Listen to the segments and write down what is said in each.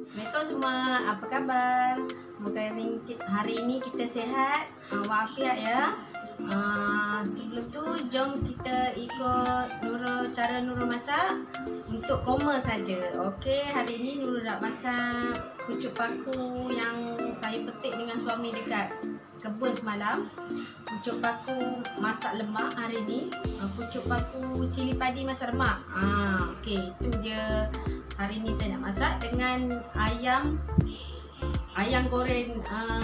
Assalamualaikum semua, apa kabar? Semoga hari ini kita sihat walafiat ya. Sebelum tu jom kita ikut cara Nurul masak untuk koma saja. Okey, hari ini Nurul nak masak pucuk paku yang saya petik dengan suami dekat kebun semalam. Pucuk paku masak lemak hari ni. Pucuk paku cili padi masak lemak. Okey, itu dia. Hari ni saya nak masak dengan ayam goreng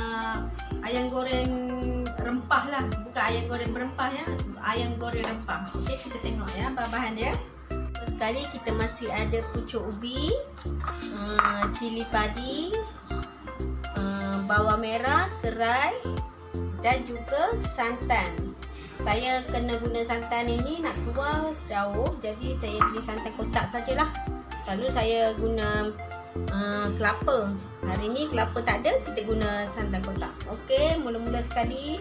rempah lah, bukan ayam goreng berempah ya, ayam goreng rempah. Okey, kita tengok ya bahan-bahan dia. First sekali kita masih ada pucuk ubi, cili padi, bawang merah, serai dan juga santan. Saya kena guna santan ini nak keluar jauh, jadi saya beli santan kotak sajalah. Selalu saya guna kelapa. Hari ni kelapa tak ada, kita guna santan kotak. Okey, mula-mula sekali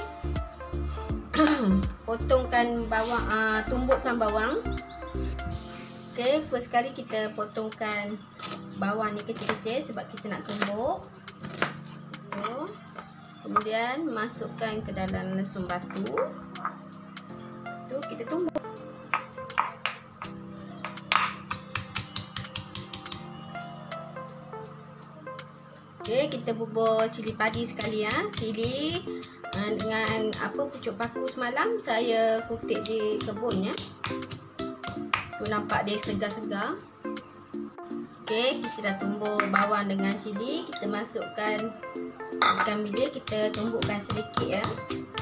potongkan bawang, tumbukkan bawang. Okey, first sekali kita potongkan bawang ni kecil-kecil sebab kita nak tumbuk. Kemudian masukkan ke dalam lesung batu. Tu kita tumbuk. Okay, kita bubur cili padi sekali ya. Cili dengan pucuk paku semalam saya kutip di kebun ya. Tu nampak dia segar-segar. Okey, kita dah tumbuk bawang dengan cili, kita masukkan ikan bilis, kita tumbukkan sedikit ya.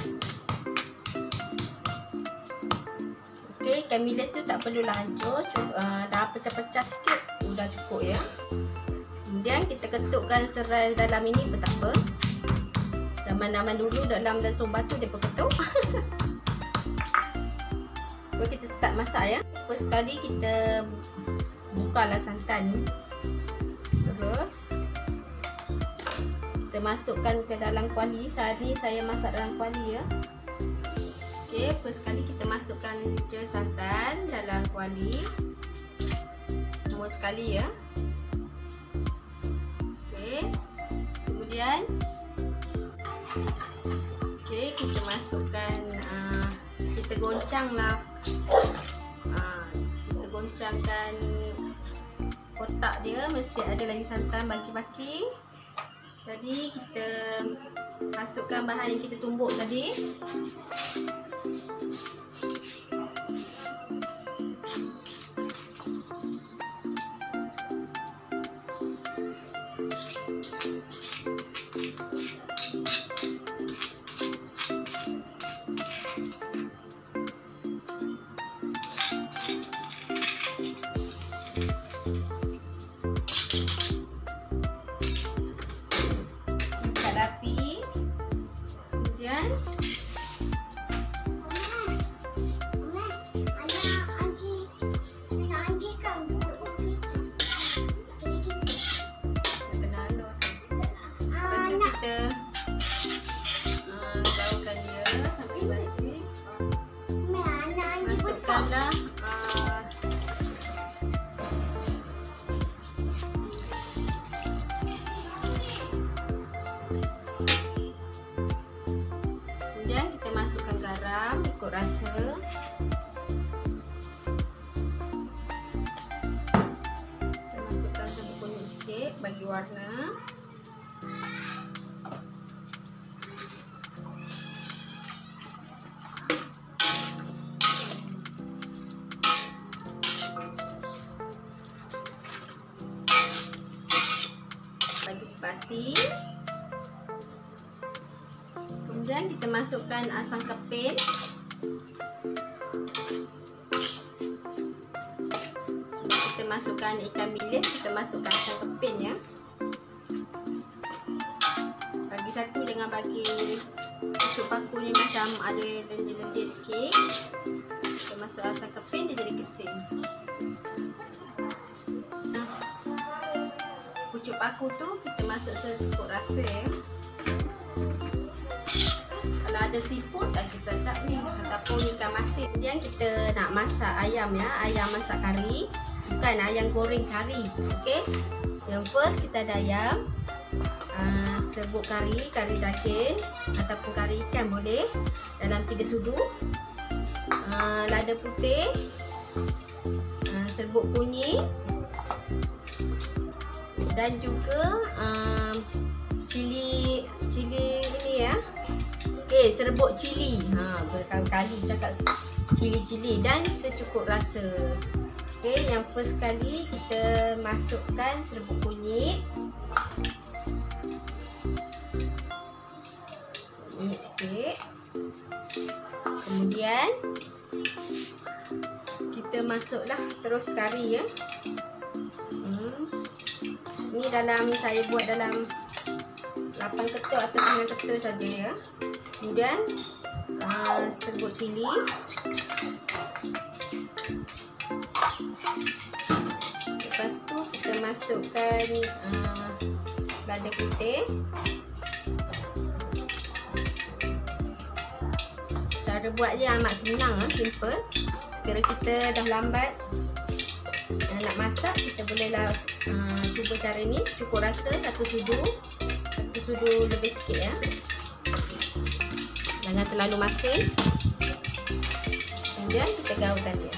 Okey, ikan bilis tu tak perlu hancur, dah pecah-pecah sikit sudah cukup ya. Kemudian kita ketukkan serai dalam ini pun tak apa. Zaman-zaman dulu dalam lesung batu dia pun ketuk. So, kita start masak ya. First sekali kita bukalah santan ni. Terus kita masukkan ke dalam kuali. Saat ni saya masak dalam kuali ya. Okey, first sekali kita masukkan je santan dalam kuali. Semua sekali ya. Kemudian kita masukkan, kita goncanglah, kita goncangkan kotak dia, mesti ada lagi santan baki-baki. Jadi kita masukkan bahan yang kita tumbuk tadi. Kemudian kita masukkan garam ikut rasa. Kita masukkan bubuk kunyit sikit bagi warna. Bagi sebati. Kemudian kita masukkan asam kepin. Sebab kita masukkan ikan bilis, kita masukkan asam kepin ya. Bagi satu, jangan bagi pucuk paku ni macam ada lendir-lendir sikit. Kita masuk asam kepin, dia jadi kesin. Pucuk paku tu kita masuk secukup rasa ya. Kalau ada siput lagi sedap ni, ataupun ikan masin. Kemudian kita nak masak ayam ya, ayam masak kari, bukan ayam goreng kari. Okey, Yang first kita ada ayam, serbuk kari daging ataupun kari ikan boleh, dalam 3 sudu, lada putih, serbuk kunyit, dan juga cili ini ya. Okey, serbuk cili. Berkali-kali cakap cili dan secukup rasa. Okey, yang first kali kita masukkan serbuk kunyit. Kunyit sikit. Kemudian kita masuklah terus kari ya. Ni saya buat dalam 8 ketul atau 9 ketul saja ya. Kemudian serbuk cili. Lepas tu kita masukkan lada putih. Cara buatnya amat senang, simple. Sekiranya kita dah lambat nak masak, kita bolehlah cuba cara ni. Cukup rasa satu sudu lebih sikit ya. Jangan terlalu masin. Kemudian kita gaulkan dia.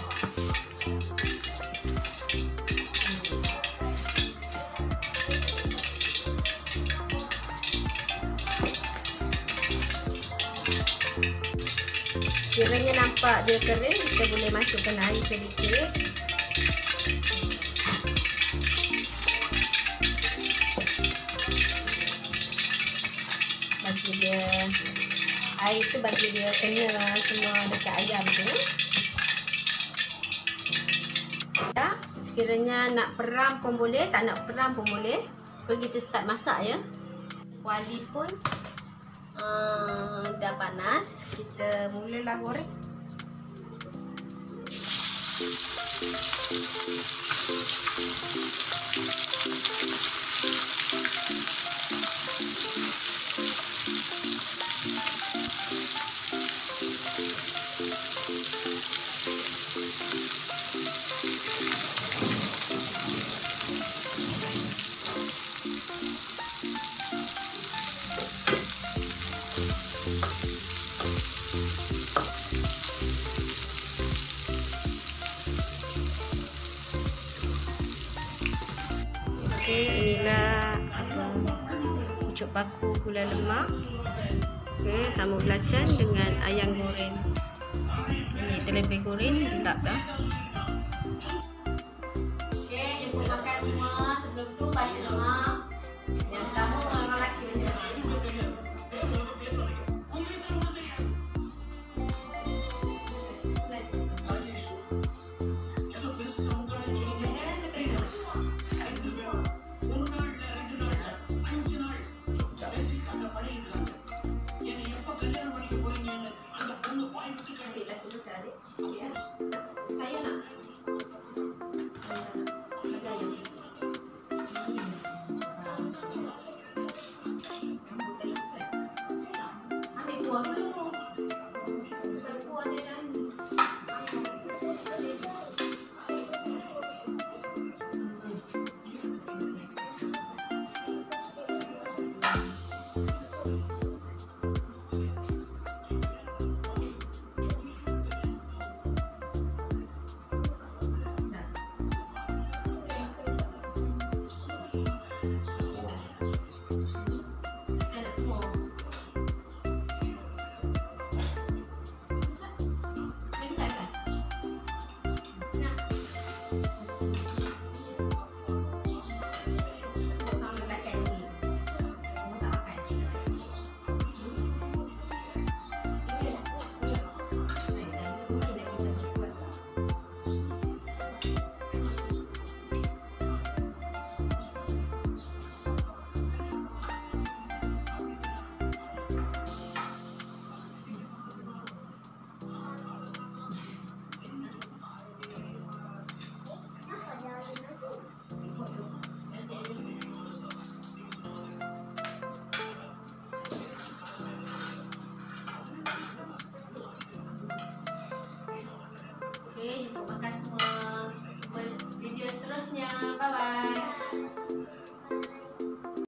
Kiranya nampak dia kering, kita boleh masukkan air sedikit. Bagi dia air tu, bagi dia kena semua dekat ayam tu. Tak, sekiranya nak peram pun boleh, tak nak peram pun boleh. Kalau kita start masak ya. Kuali pun dah panas, kita mulalah goreng. Inilah pucuk paku gula lemak. Okey, sambal belacan dengan ayam goreng. Ini terlebih goreng, lengkap dah. Okey, jemput makan semua. Sebelum tu baca doa.